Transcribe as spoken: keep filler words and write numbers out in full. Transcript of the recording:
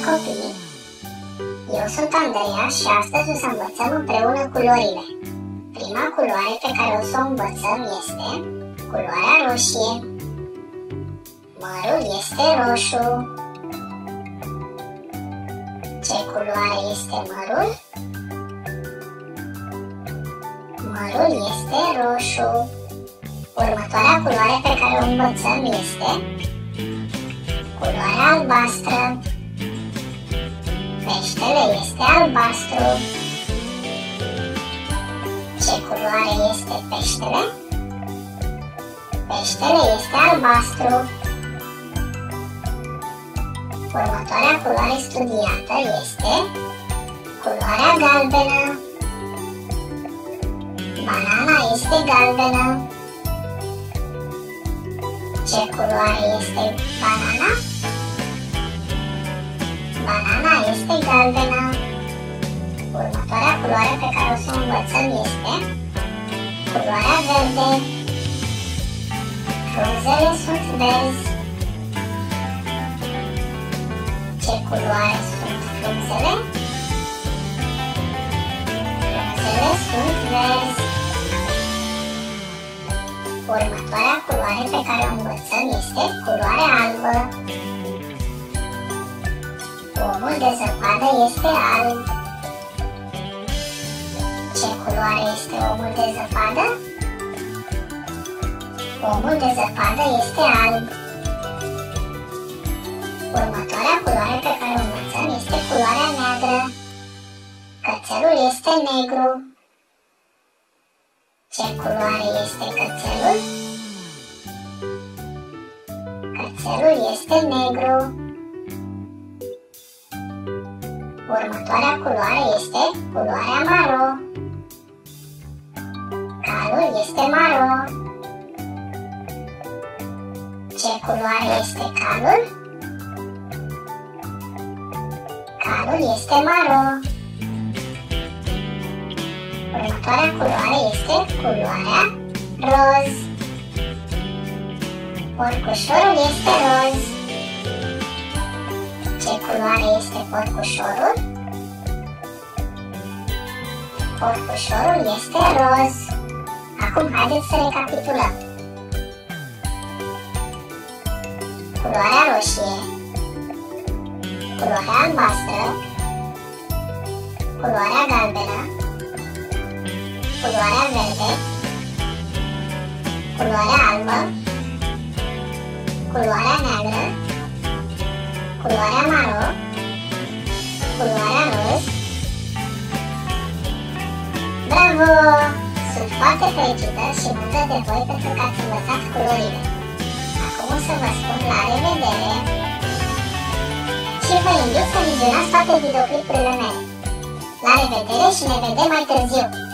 copii! Eu sunt Andreea și astăzi o să învățăm împreună culorile. Prima culoare pe care o să o învățăm este culoarea roșie. Mărul este roșu. Ce culoare este mărul? Mărul este roșu. Următoarea culoare pe care o învățăm este culoarea albastră. Peștele este albastru. Ce culoare este peștele? Peștele este albastru. Următoarea culoare studiată este culoarea galbenă. Banana este galbenă. Ce culoare este banana? Banana este galbenă. Următoarea culoare pe care o să o învățăm este culoarea verde. Frunzele sunt verzi. Ce culoare sunt frunzele? Frunzele sunt verzi. Următoarea culoare pe care o învățăm este culoarea albă. Omul de zăpadă este alb. Ce culoare este omul de zăpadă? Omul de zăpadă este alb. Următoarea culoare pe care o învățăm este culoarea neagră. Cățelul este negru. Ce culoare este cățelul? Cățelul este negru. Următoarea culoare este culoarea maro. Calul este maro. Ce culoare este calul? Calul este maro. Următoarea culoare este culoarea roz. Porcușorul este roz. Ce culoare este porcușorul? Porcușorul este roz. Acum haideți să recapitulăm. Culoarea roșie, culoarea albastră, culoarea galbenă, culoarea verde, culoarea albă, culoarea neagră, culoarea maro, culoarea roz. Bravo! Sunt foarte fericită și mândră de voi pentru că ați învățat culorile. Acum o să vă spun la revedere și vă invit să vizionați toate videoclipurile mele. La revedere și ne vedem mai târziu!